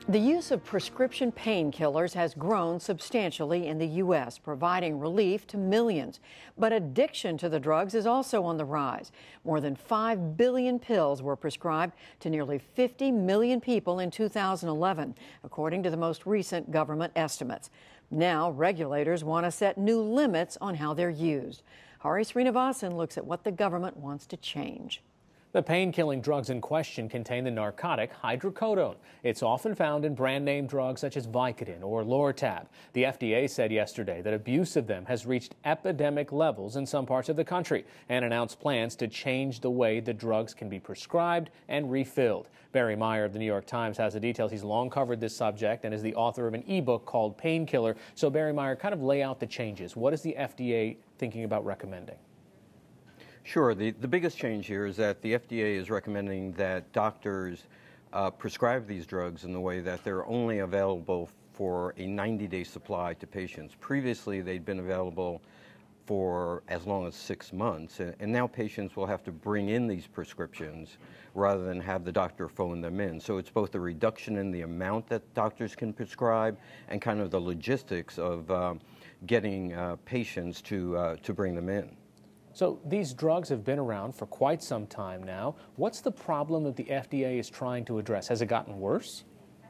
The use of prescription painkillers has grown substantially in the U.S., providing relief to millions. But addiction to the drugs is also on the rise. More than 5 billion pills were prescribed to nearly 50 million people in 2011, according to the most recent government estimates. Now, regulators want to set new limits on how they're used. Sreenivasan looks at what the government wants to change. The pain-killing drugs in question contain the narcotic hydrocodone. It's often found in brand-name drugs such as Vicodin or Lortab. The FDA said yesterday that abuse of them has reached epidemic levels in some parts of the country and announced plans to change the way the drugs can be prescribed and refilled. Barry Meier of the New York Times has the details. He's long covered this subject and is the author of an ebook called Painkiller. So Barry Meier, kind of lay out the changes. What is the FDA thinking about recommending? Sure. The biggest change here is that the FDA is recommending that doctors prescribe these drugs in the way that they're only available for a 90-day supply to patients. Previously, they'd been available for as long as 6 months, and now patients will have to bring in these prescriptions rather than have the doctor phone them in. So it's both a reduction in the amount that doctors can prescribe and kind of the logistics of getting patients to bring them in. So these drugs have been around for quite some time now. What's the problem that the FDA is trying to address? Has it gotten worse?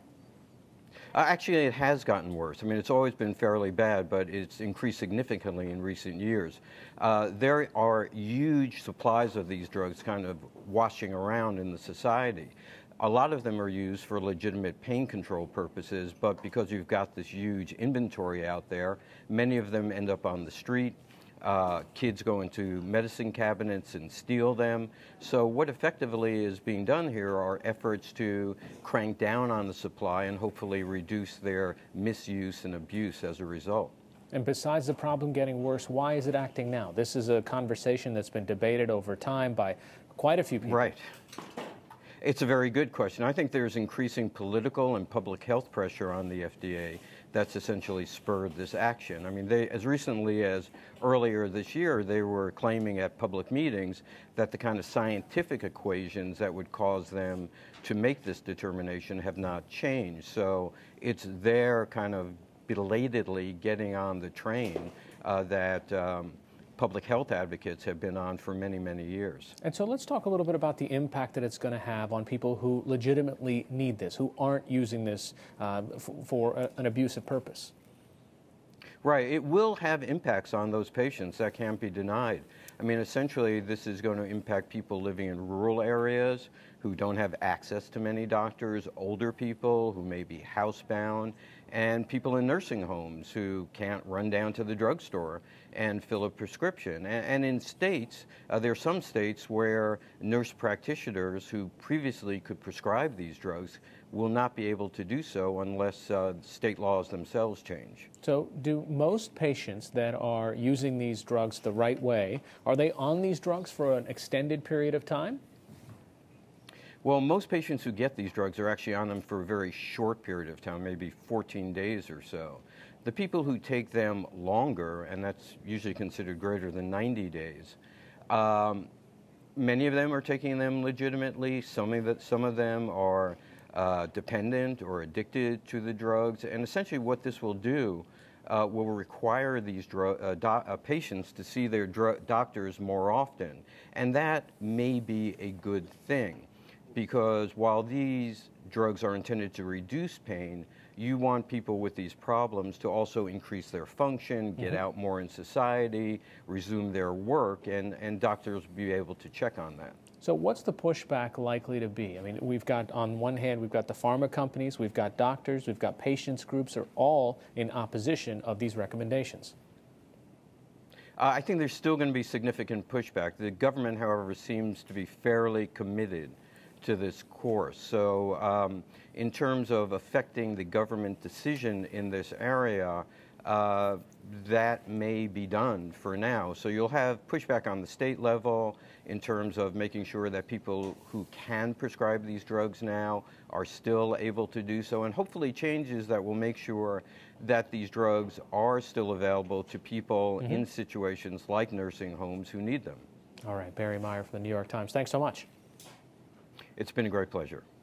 Actually, it has gotten worse. I mean, it's always been fairly bad, but it's increased significantly in recent years. There are huge supplies of these drugs kind of washing around in the society. A lot of them are used for legitimate pain control purposes, but because you've got this huge inventory out there, many of them end up on the street. Kids go into medicine cabinets and steal them. So what effectively is being done here are efforts to crank down on the supply and hopefully reduce their misuse and abuse as a result. And besides the problem getting worse, why is it acting now? This is a conversation that's been debated over time by quite a few people. Right. It's a very good question. I think there's increasing political and public health pressure on the FDA that's essentially spurred this action. I mean, as recently as earlier this year, they were claiming at public meetings that the kind of scientific equations that would cause them to make this determination have not changed. So it's their kind of belatedly getting on the train that public health advocates have been on for many, many years. And so let's talk a little bit about the impact that it's going to have on people who legitimately need this, who aren't using this for an abusive purpose. Right. It will have impacts on those patients. That can't be denied. I mean, essentially, this is going to impact people living in rural areas who don't have access to many doctors, older people who may be housebound, and people in nursing homes who can't run down to the drugstore and fill a prescription. And in states, there are some states where nurse practitioners who previously could prescribe these drugs will not be able to do so unless state laws themselves change. So do most patients that are using these drugs the right way, are they on these drugs for an extended period of time? Well, most patients who get these drugs are actually on them for a very short period of time, maybe 14 days or so. The people who take them longer, and that's usually considered greater than 90 days, many of them are taking them legitimately. Some of them are dependent or addicted to the drugs. And essentially what this will do will require these patients to see their doctors more often. And that may be a good thing, because while these drugs are intended to reduce pain, you want people with these problems to also increase their function, get out more in society, resume their work, and doctors will be able to check on that. So what's the pushback likely to be? I mean, we've got, on one hand, we've got the pharma companies, we've got doctors, we've got patients groups are all in opposition of these recommendations. I think there's still going to be significant pushback. The government, however, seems to be fairly committed to this course. So in terms of affecting the government decision in this area, that may be done for now. So you'll have pushback on the state level in terms of making sure that people who can prescribe these drugs now are still able to do so, and hopefully changes that will make sure that these drugs are still available to people in situations like nursing homes who need them. All right, Barry Meier from the New York Times. Thanks so much. It's been a great pleasure.